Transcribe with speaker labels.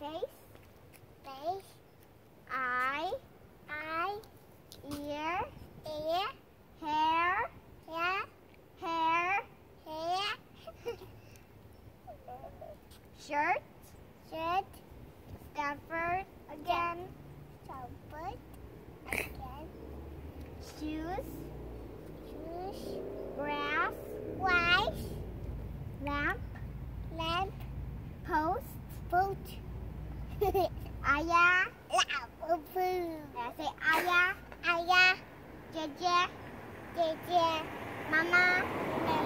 Speaker 1: Face. Face. Eye. Eye. Ear. Ear. Hair. Hair. Hair. Hair. Shirt. Shirt. Stanford. Again. Stanford. Again. Shoes. Shoes. Grass. Grass. Lamp. Lamp. Post. Post. Ayah. Say ayah. Ayah. Jeje. Jeje. Mama.